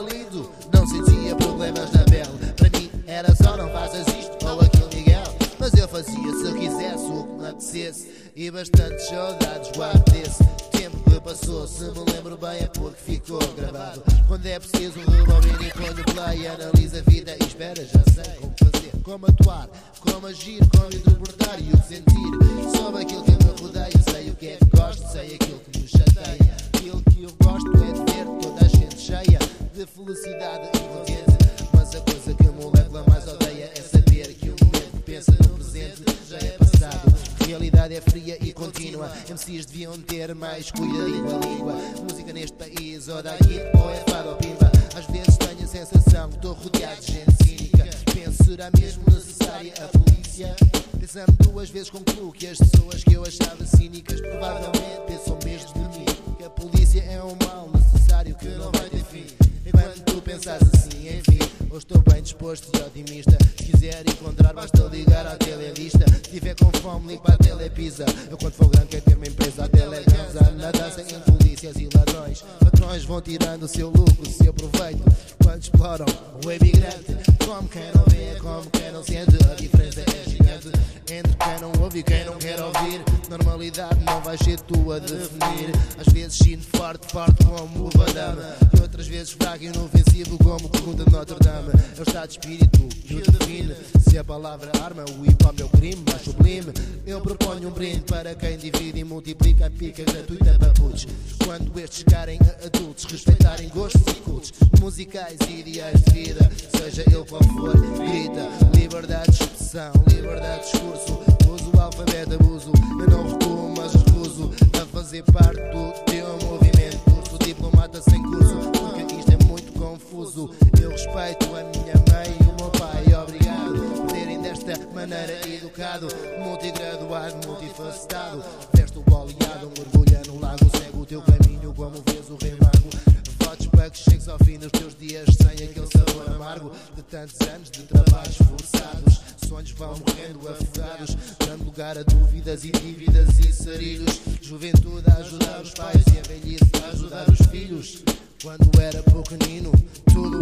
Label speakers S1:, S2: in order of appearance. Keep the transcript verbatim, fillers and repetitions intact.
S1: lindo, não sentia problemas na pele. Para mim era só não faças isto ou aquilo, Miguel. Mas eu fazia se quisesse o que me apetecesse, e bastante saudades guardo desse tempo que passou. Se me lembro bem é porque ficou gravado. Quando é preciso rebobino e ponho play, analiso a vida e espera, já sei como fazer, como atuar, como agir, como interpretar e o que sentir sobre aquilo que me rodeia. Sei o que é que gosto, sei aquilo que me chateia. Aquilo que eu gosto é de ver toda a gente cheia de felicidade e contente. Mas a coisa que a molécula mais odeia é saber que o momento que pensa no presente já é passado. A realidade é fria e contínua. M Cs deviam ter mais cuidadinho com a língua. Música neste país ou daqui, ou é fado ou pimba. Às vezes tenho a sensação que estou rodeado de gente cínica. Penso, será mesmo necessária a polícia? Pensando duas vezes concluo que as pessoas que eu achava cínicas provavelmente pensam mesmo de mim. Que a polícia é um mal necessário que não vai ter fim. Enquanto tu pensas assim, enfim, hoje estou bem disposto e otimista. Se quiser encontrar basta ligar à televista. Se tiver com fome liga para a telepisa. Eu quando for grande quero ter uma empresa a teleganza. Na dança em polícias e ladrões. Patrões vão tirando o seu lucro, o seu proveito, quando exploram o imigrante. Como quem não vê, como quem não sente, a diferença é gigante entre quem não ouve e quem não quer ouvir. Normalidade não vai ser tu a definir. Às vezes sinto forte, forte como o Van Damme, e outras vezes fraco e inofensivo como o Corcunda de Notre Dame. É o estado de espírito que o define. Se a palavra arma, o hip hop é o crime mais sublime. Eu proponho um brinde para quem divide e multiplica a pica gratuita para putos. Quando estes ficarem adultos, respeitarem gostos e cultos musicais e ideais de vida, seja ele qual for, grita liberdade de expressão, liberdade de discurso. Uso o alfabeto, abuso, eu não recuo mas recuso a fazer parte do teu movimento. Sou diplomata sem curso, porque isto é muito confuso. Eu respeito a minha mãe e o meu pai, obrigado por terem desta maneira educado. Multigraduado, multifacetado, veste o boleado, mergulha no lago, segue o teu caminho como vês o rei mago. Votos para que chegues ao fim dos teus dias sem aquele sabor amargo de tantos anos de trabalhos forçados. Sonhos vão morrendo afogados, dando lugar a dúvidas e dívidas e sarilhos. Juventude a ajudar os pais e a velhice a ajudar os filhos. Quando era pequenino, tudo